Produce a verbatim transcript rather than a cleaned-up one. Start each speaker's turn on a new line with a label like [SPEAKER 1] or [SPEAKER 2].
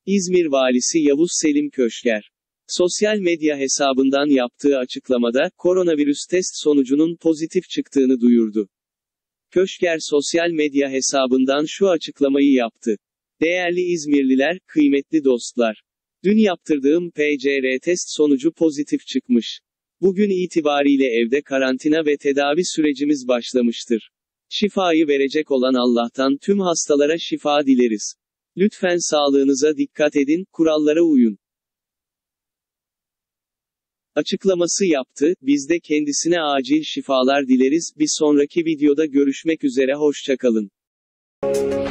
[SPEAKER 1] İzmir Valisi Yavuz Selim Köşker, sosyal medya hesabından yaptığı açıklamada, koronavirüs test sonucunun pozitif çıktığını duyurdu. Köşker sosyal medya hesabından şu açıklamayı yaptı. Değerli İzmirliler, kıymetli dostlar. Dün yaptırdığım P C R test sonucu pozitif çıkmış. Bugün itibariyle evde karantina ve tedavi sürecimiz başlamıştır. Şifayı verecek olan Allah'tan tüm hastalara şifa dileriz. Lütfen sağlığınıza dikkat edin, kurallara uyun açıklaması yaptı. Biz de kendisine acil şifalar dileriz. Bir sonraki videoda görüşmek üzere, hoşça kalın.